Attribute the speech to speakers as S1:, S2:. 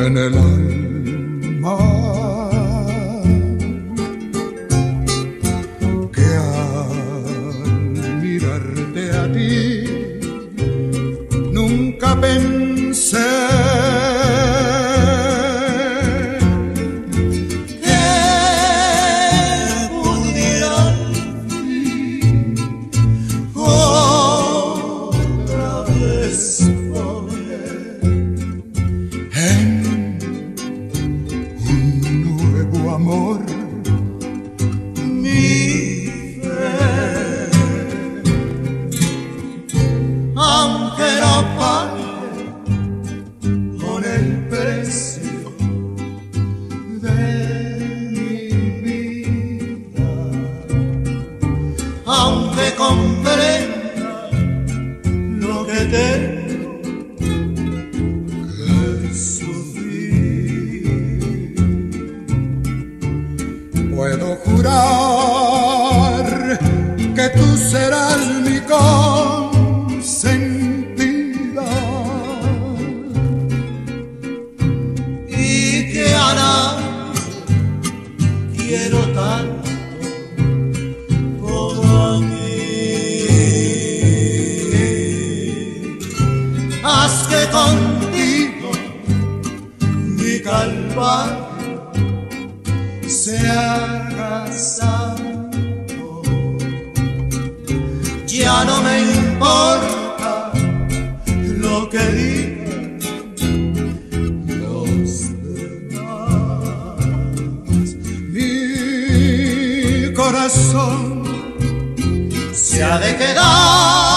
S1: en el alma, que al mirarte a ti nunca pensé amor, mi fe, aunque no pague con el precio de mi vida, aunque comprenda lo que tengo que sufrir. Puedo jurar que tú serás mi consentida y que a nadie quiero tanto como a ti. Haz que contigo mi calvario se haga santo. Ya no me importa lo que digan los demás. Mi corazón se ha de quedar